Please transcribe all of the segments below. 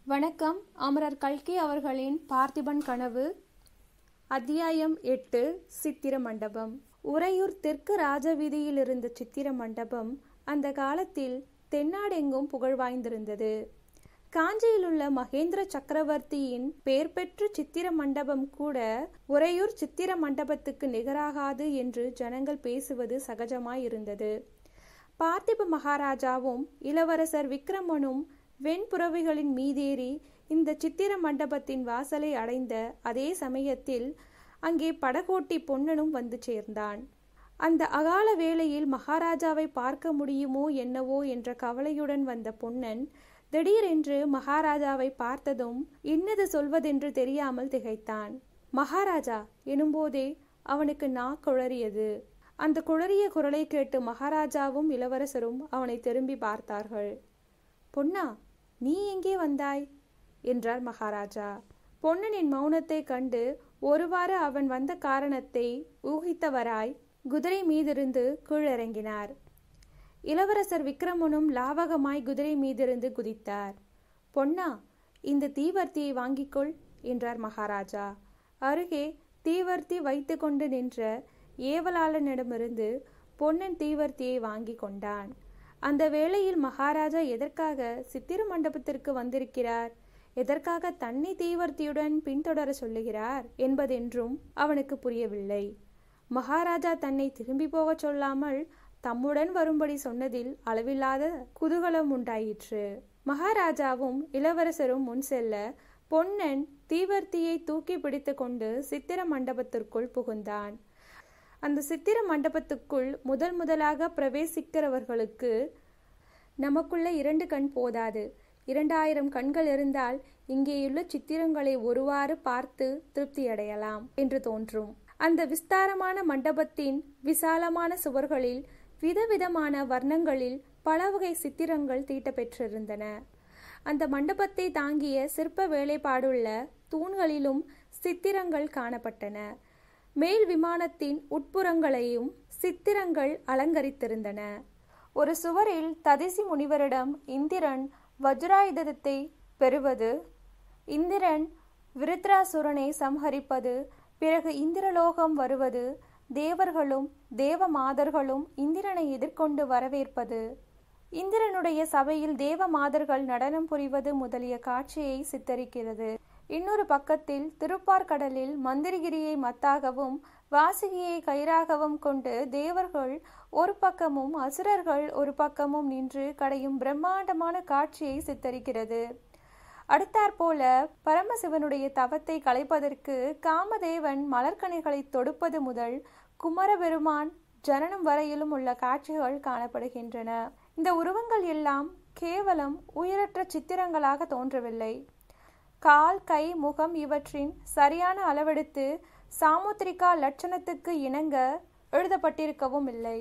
வணக்கம். அமரர் கல்கி அவர்களின் பார்த்திபன் கனவு, அத்தியாயம் 8. சித்திர மண்டபம். உறையூர் தெற்கு ராஜவீதியில் இருந்த சித்திர மண்டபம் அந்த காலத்தில் தென்னாடெங்கும் புகழ் வாய்ந்திருந்தது. காஞ்சியிலுள்ள மகேந்திர சக்கரவர்த்தியின் பெயர் பெற்ற சித்திர மண்டபம் கூட உறையூர் சித்திர மண்டபத்துக்கு நிகராகாது என்று ஜனங்கள் பேசுவது சகஜமாயிருந்தது. பார்த்திப மகாராஜாவும் இளவரசர் விக்கிரமனும் வெண்புறவிகளின் மீதேறி இந்த சித்திர மண்டபத்தின் வாசலை அடைந்த அதே சமயத்தில் அங்கே படகோட்டி பொன்னனும் வந்து சேர்ந்தான். அந்த அகால வேளையில் மகாராஜாவை பார்க்க முடியுமோ என்னவோ என்ற கவலையுடன் வந்த பொன்னன் திடீரென்று மகாராஜாவை பார்த்ததும் இன்னது சொல்வதென்று தெரியாமல் திகைத்தான். மகாராஜா எனும்போதே அவனுக்கு குழறியது. அந்த குழறிய குரலை கேட்டு மகாராஜாவும் இளவரசரும் அவனை திரும்பி பார்த்தார்கள். பொன்னா, நீ எங்கே வந்தாய் என்றார் மகாராஜா. பொன்னனின் மௌனத்தை கண்டு ஒருவாறு அவன் வந்த காரணத்தை ஊகித்தவராய் குதிரை மீதிருந்து கீழிறங்கினார். இளவரசர் விக்கிரமனும் லாவகமாய் குதிரை மீதிருந்து குதித்தார். பொன்னா, இந்த தீவர்த்தியை வாங்கிக்கொள் என்றார் மகாராஜா. அருகே தீவர்த்தி வைத்து கொண்டு நின்ற ஏவலாளனிடமிருந்து பொன்னன் தீவர்த்தியை வாங்கி கொண்டான். அந்த வேளையில் மகாராஜா எதற்காக சித்திர மண்டபத்திற்கு வந்திருக்கிறார், எதற்காக தன்னை தீவர்த்தியுடன் பின்தொடர சொல்லுகிறார் என்பதென்றும் அவனுக்கு புரியவில்லை. மகாராஜா தன்னை திரும்பி போகச் சொல்லாமல் தம்முடன் வரும்படி சொன்னதில் அளவில்லாத குதூகலம் உண்டாயிற்று. மகாராஜாவும் இளவரசரும் முன் செல்ல பொன்னன் தீவர்த்தியை தூக்கி பிடித்து கொண்டு சித்திர மண்டபத்திற்குள் புகுந்தான். அந்த சித்திர மண்டபத்துக்குள் முதலாக பிரவேசிக்கிறவர்களுக்கு நமக்குள்ள 2 கண் போதாது, 2000 கண்கள் இருந்தால் இங்கேயுள்ள சித்திரங்களை ஒருவாறு பார்த்து திருப்தியடையலாம் என்று தோன்றும். அந்த விஸ்தாரமான மண்டபத்தின் விசாலமான சுவர்களில் விதவிதமான வர்ணங்களில் பல வகை சித்திரங்கள் தீட்டப்பெற்றிருந்தன. அந்த மண்டபத்தை தாங்கிய சிற்ப வேலைப்பாடுள்ள தூண்களிலும் சித்திரங்கள் காணப்பட்டன. மேல் விமானத்தின் உட்புறங்களையும் சித்திரங்கள் அலங்கரித்திருந்தன. ஒரு சுவரில் ததிசி முனிவரிடம் இந்திரன் வஜ்ராயுதத்தை பெறுவது, இந்திரன் விருத்ராசுரனை சம்ஹரிப்பது, பிறகு இந்திரலோகம் வருவது, தேவர்களும் தேவமாதர்களும் இந்திரனை எதிர்கொண்டு வரவேற்பது, இந்திரனுடைய சபையில் தேவமாதர்கள் நடனம் புரிவது முதலிய காட்சியை சித்தரிக்கிறது. இன்னொரு பக்கத்தில் திருப்பார்கடலில் மந்திரகிரியை மத்தாகவும் வாசுகியை கயிறாகவும் கொண்டு தேவர்கள் ஒரு பக்கமும் அசுரர்கள் ஒரு பக்கமும் நின்று கடையும் பிரம்மாண்டமான காட்சியை சித்தரிக்கிறது. அடுத்தாற்போல பரமசிவனுடைய தவத்தை கலைப்பதற்கு காமதேவன் மலர்கனிகளை தொடுப்பது முதல் குமரபெருமான் ஜனனம் வரையிலும் உள்ள காட்சிகள் காணப்படுகின்றன. இந்த உருவங்கள் எல்லாம் கேவலம் உயிரற்ற சித்திரங்களாக தோன்றவில்லை. கால், கை, முகம் இவற்றின் சரியான அளவெடுத்து சாமுத்திரிகா லட்சணத்துக்கு இணங்க எழுதப்பட்டிருக்கவும் இல்லை.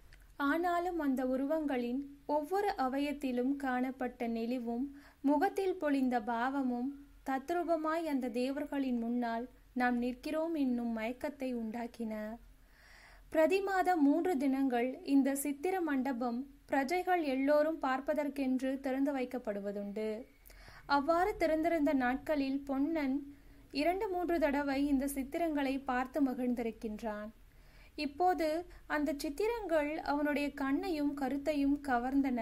ஆனாலும் அந்த உருவங்களின் ஒவ்வொரு அவயத்திலும் காணப்பட்ட நெளிவும் முகத்தில் பொழிந்த பாவமும் தத்ரூபமாய் அந்த தேவர்களின் முன்னால் நாம் நிற்கிறோம் என்னும் மயக்கத்தை உண்டாக்கின. பிரதி மாதம் 3 தினங்கள் இந்த சித்திர மண்டபம் பிரஜைகள் எல்லோரும் பார்ப்பதற்கென்று திறந்து வைக்கப்படுவதுண்டு. அவ்வாறு திறந்திருந்த நாட்களில் பொன்னன் 2-3 தடவை இந்த சித்திரங்களை பார்த்து மகிழ்ந்திருக்கின்றான். இப்போது அந்த சித்திரங்கள் அவனுடைய கண்ணையும் கருத்தையும் கவர்ந்தன.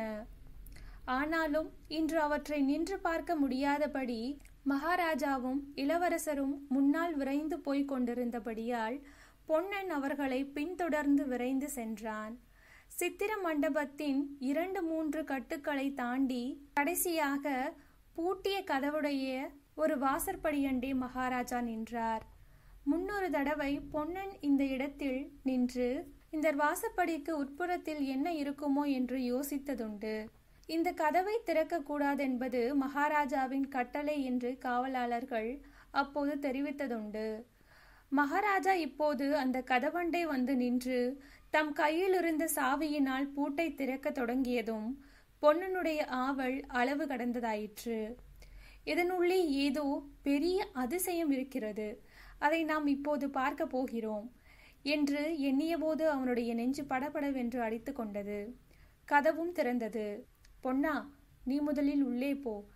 ஆனாலும் இன்று அவற்றை நின்று பார்க்க முடியாதபடி மகாராஜாவும் இளவரசரும் முன்னால் விரைந்து போய்க் கொண்டிருந்தபடியால் பொன்னன் அவர்களை பின்தொடர்ந்து விரைந்து சென்றான். சித்திர மண்டபத்தின் 2-3 கட்டுக்களை தாண்டி கடைசியாக பூட்டிய கதவுடைய ஒரு வாசற்படியண்டே மகாராஜா நின்றார். முன்னொரு தடவை பொன்னன் இந்த இடத்தில் நின்று இந்த வாசப்படிக்கு உட்புறத்தில் என்ன இருக்குமோ என்று யோசித்ததுண்டு. இந்த கதவை திறக்க கூடாதென்பது மகாராஜாவின் கட்டளை என்று காவலாளர்கள் அப்போது தெரிவித்ததுண்டு. மகாராஜா இப்போது அந்த கதவண்டை வந்து நின்று தம் கையில் இருந்த சாவியினால் பூட்டை திறக்க தொடங்கியதும் பொன்னனுடைய ஆவல் அளவு கடந்ததாயிற்று. இதனுள்ளே ஏதோ பெரிய அதிசயம் இருக்கிறது, அதை நாம் இப்போது பார்க்க போகிறோம் என்று எண்ணிய போது அவனுடைய நெஞ்சு படபடவென்று அடித்து கொண்டது. கதவும் திறந்தது. பொன்னா, நீ முதலில் உள்ளே போ,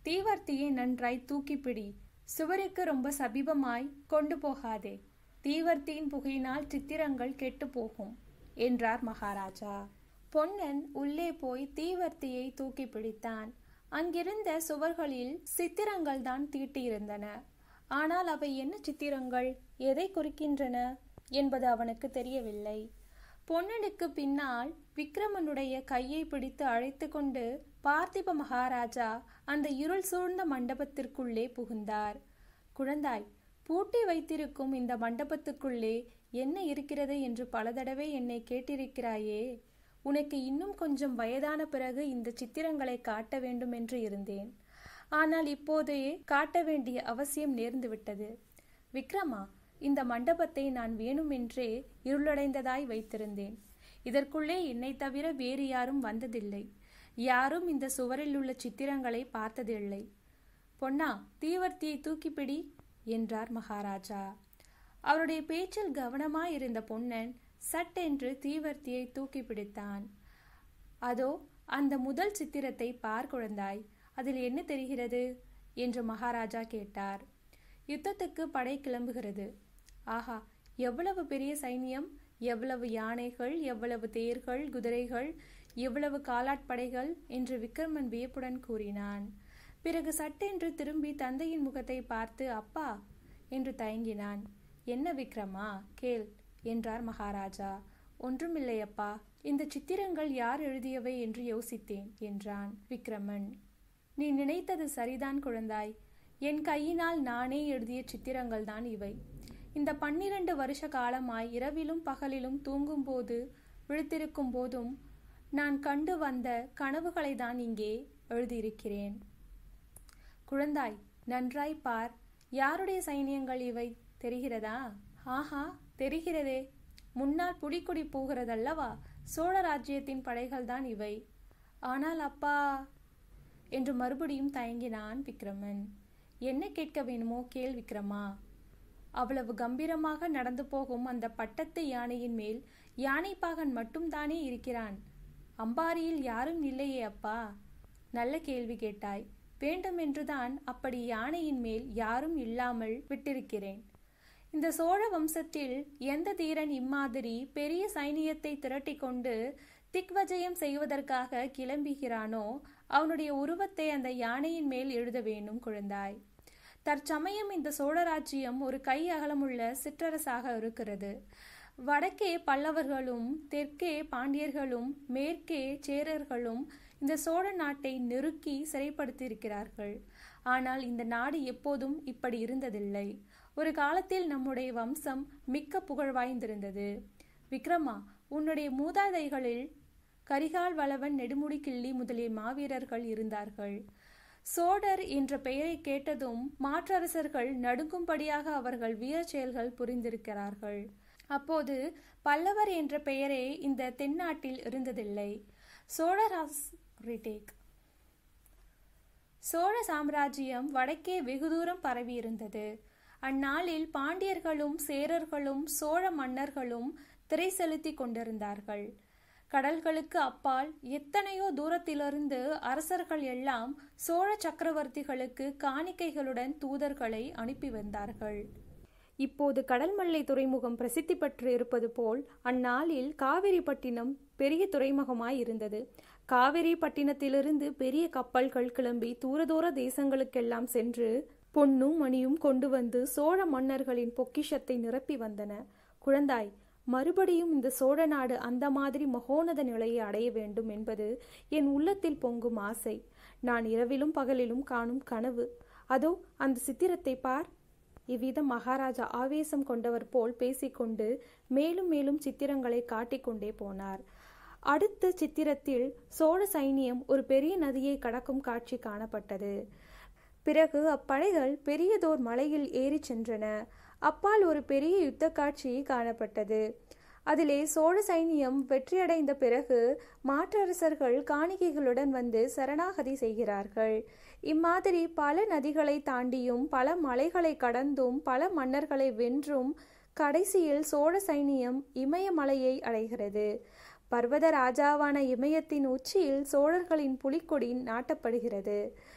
தீவர்த்தியை நன்றாய் தூக்கிப்பிடி, சுவருக்கு ரொம்ப சமீபமாய் கொண்டு போகாதே, தீவர்த்தியின் புகையினால் சித்திரங்கள் கெட்டு போகும் என்றார் மகாராஜா. பொன்னன் உள்ளே போய் தீவர்த்தியை தூக்கி பிடித்தான். அங்கிருந்த சுவர்களில் சித்திரங்கள் தான் தீட்டியிருந்தன. ஆனால் அவை என்ன சித்திரங்கள், எதை குறிக்கின்றன என்பது அவனுக்கு தெரியவில்லை. பொன்னனுக்கு பின்னால் விக்ரமனுடைய கையை பிடித்து அழைத்து கொண்டு பார்த்திப மகாராஜா அந்த இருள் சூழ்ந்த மண்டபத்திற்குள்ளே புகுந்தார். குழந்தாய், பூட்டி வைத்திருக்கும் இந்த மண்டபத்துக்குள்ளே என்ன இருக்கிறது என்று பல தடவை என்னை கேட்டிருக்கிறாயே. உனக்கு இன்னும் கொஞ்சம் வயதான பிறகு இந்த சித்திரங்களை காட்ட வேண்டும் என்று இருந்தேன். ஆனால் இப்போதே காட்ட வேண்டிய அவசியம் நேர்ந்துவிட்டது. விக்ரமா, இந்த மண்டபத்தை நான் வேணுமென்றே இருளடைந்ததாய் வைத்திருந்தேன். இதற்குள்ளே என்னை தவிர வேறு யாரும் வந்ததில்லை. யாரும் இந்த சுவரில் உள்ள சித்திரங்களை பார்த்ததில்லை. பொன்னா, தீவர்த்தியை தூக்கிப்பிடி என்றார் மகாராஜா. அவருடைய பேச்சில் கவனமாயிருந்த பொன்னன் சட்டென்று தீவர்த்தியை தூக்கி பிடித்தான். அதோ அந்த முதல் சித்திரத்தை பார் குழந்தாய், அதில் என்ன தெரிகிறது என்று மகாராஜா கேட்டார். யுத்தத்துக்கு படை கிளம்புகிறது. ஆஹா, எவ்வளவு பெரிய சைனியம், எவ்வளவு யானைகள், எவ்வளவு தேர்கள், குதிரைகள், எவ்வளவு காலாட்படைகள் என்று விக்ரமன் வியப்புடன் கூறினான். பிறகு சட்டென்று திரும்பி தந்தையின் முகத்தை பார்த்து அப்பா என்று தயங்கினான். என்ன விக்ரமா, கேள் என்றார் மகாராஜா. ஒன்றுமில்லையப்பா, இந்த சித்திரங்கள் யார் எழுதியவை என்று யோசித்தேன் என்றான் விக்ரமன். நீ நினைத்தது சரிதான் குழந்தாய். என் கையினால் நானே எழுதிய சித்திரங்கள் தான் இவை. இந்த 12 வருஷ காலமாய் இரவிலும் பகலிலும் தூங்கும் போது விழித்திருக்கும் போதும் நான் கண்டு வந்த கனவுகளை தான் இங்கே எழுதியிருக்கிறேன். குழந்தாய், நன்றாய் பார். யாருடைய சைனியங்கள் இவை தெரிகிறதா? ஆஹா, தெரிகிறதே. முன்னால் புலிக்கொடி போகிறதல்லவா, சோழ ராஜ்யத்தின் படைகள் தான் இவை. ஆனால் அப்பா என்று மறுபடியும் தயங்கினான் விக்ரமன். என்ன கேட்க வேணுமோ கேள் விக்ரமா. அவ்வளவு கம்பீரமாக நடந்து போகும் அந்த பட்டத்து யானையின் மேல் யானைப்பாகன் மட்டும் தானே இருக்கிறான். அம்பாரியில் யாரும் இல்லையே அப்பா. நல்ல கேள்வி கேட்டாய். வேண்டுமென்றுதான் அப்படி யானையின் மேல் யாரும் இல்லாமல் விட்டிருக்கிறேன். இந்த சோழ வம்சத்தில் எந்த தீரன் இம்மாதிரி பெரிய சைனியத்தை திரட்டி கொண்டு திக்வஜயம் செய்வதற்காக கிளம்புகிறானோ அவனுடைய உருவத்தை அந்த யானையின் மேல் எழுத வேண்டும் குழந்தாய். தற்சமயம் இந்த சோழராஜ்யம் ஒரு கை அகலமுள்ள சிற்றரசாக இருக்கிறது. வடக்கே பல்லவர்களும், தெற்கே பாண்டியர்களும், மேற்கே சேரர்களும் இந்த சோழ நாட்டை நெருக்கி சிறைப்படுத்தியிருக்கிறார்கள். ஆனால் இந்த நாடு எப்போதும் இப்படி இருந்ததில்லை. ஒரு காலத்தில் நம்முடைய வம்சம் மிக்க புகழ் வாய்ந்திருந்தது. விக்ரமா, உன்னுடைய மூதாதைகளில் கரிகால் வளவன், நெடுமுடி கிள்ளி முதலிய மாவீரர்கள் இருந்தார்கள். சோழர் என்ற பெயரை கேட்டதும் மாற்றரசர்கள் நடுங்கும்படியாக அவர்கள் வீர செயல்கள் புரிந்திருக்கிறார்கள். அப்போது பல்லவர் என்ற பெயரே இந்த தென்னாட்டில் இருந்ததில்லை. சோழ சாம்ராஜ்யம் வடக்கே வெகு தூரம் பரவியிருந்தது. அந்நாளில் பாண்டியர்களும் சேரர்களும் சோழ மன்னர்களும் திரை செலுத்தி கொண்டிருந்தார்கள். கடல்களுக்கு அப்பால் எத்தனையோ தூரத்திலிருந்து அரசர்கள் எல்லாம் சோழ சக்கரவர்த்திகளுக்கு காணிக்கைகளுடன் தூதர்களை அனுப்பி வந்தார்கள். இப்போது கடல்மல்லை துறைமுகம் பிரசித்தி பெற்று இருப்பது போல் அந்நாளில் காவிரிப்பட்டினம் பெரிய துறைமுகமாய் இருந்தது. காவிரி பட்டினத்திலிருந்து பெரிய கப்பல்கள் கிளம்பி தூர தேசங்களுக்கெல்லாம் சென்று பொன்னும் மணியும் கொண்டு வந்து சோழ மன்னர்களின் பொக்கிஷத்தை நிரப்பி வந்தன. குழந்தாய், மறுபடியும் இந்த சோழ நாடு அந்த மாதிரி மகோனத நிலையை அடைய வேண்டும் என்பது என் உள்ளத்தில் பொங்கும் ஆசை. நான் இரவிலும் பகலிலும் காணும் கனவு. அதோ அந்த சித்திரத்தை பார். இவ்விதம் மகாராஜா ஆவேசம் கொண்டவர் போல் பேசிக்கொண்டு மேலும் மேலும் சித்திரங்களை காட்டிக்கொண்டே போனார். அடுத்த சித்திரத்தில் சோழ சைனியம் ஒரு பெரிய நதியை கடக்கும் காட்சி காணப்பட்டது. பிறகு அப்படைகள் பெரியதோர் மலையில் ஏறி சென்றன. அப்பால் ஒரு பெரிய யுத்த காட்சி காணப்பட்டது. அதிலே சோழ சைனியம் வெற்றியடைந்த பிறகு மாற்றரசர்கள் காணிக்கைகளுடன் வந்து சரணாகதி செய்கிறார்கள். இம்மாதிரி பல நதிகளை தாண்டியும் பல மலைகளை கடந்தும் பல மன்னர்களை வென்றும் கடைசியில் சோழ சைனியம் இமயமலையை அடைகிறது. பர்வத ராஜாவான இமயத்தின் உச்சியில் சோழர்களின் புலிக்கொடி நாட்டப்படுகிறது.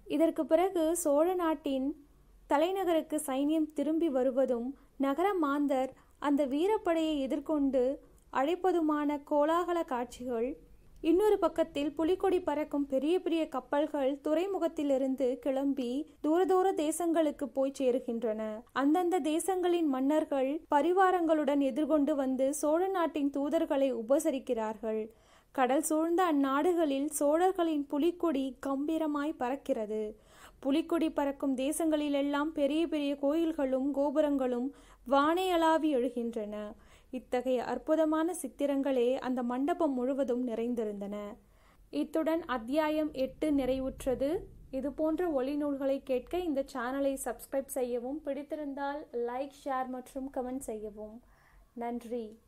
இதற்கு பிறகு சோழ நாட்டின் தலைநகருக்கு சைன்யம் திரும்பி வருவதும் நகர மாந்தர் அந்த வீரப்படையை எதிர்கொண்டு அழைப்பதுமான கோலாகல காட்சிகள். இன்னொரு பக்கத்தில் புலிக்கொடி பறக்கும் பெரிய பெரிய கப்பல்கள் துறைமுகத்திலிருந்து கிளம்பி தூர தேசங்களுக்கு போய் சேருகின்றன. அந்தந்த தேசங்களின் மன்னர்கள் பரிவாரங்களுடன் எதிர்கொண்டு வந்து சோழ நாட்டின் தூதர்களை உபசரிக்கிறார்கள். கடல் சூழ்ந்த அந்நாடுகளில் சோழர்களின் புலிக்கொடி கம்பீரமாய் பறக்கிறது. புலிக்கொடி பறக்கும் தேசங்களிலெல்லாம் பெரிய பெரிய கோயில்களும் கோபுரங்களும் வானையளாவி எழுகின்றன. இத்தகைய அற்புதமான சித்திரங்களே அந்த மண்டபம் முழுவதும் நிறைந்திருந்தன. இத்துடன் அத்தியாயம் 8 நிறைவுற்றது. இது போன்ற ஒலி நூல்களை கேட்க இந்த சேனலை சப்ஸ்கிரைப் செய்யவும், பிடித்திருந்தால் லைக், ஷேர் மற்றும் கமெண்ட் செய்யவும். நன்றி.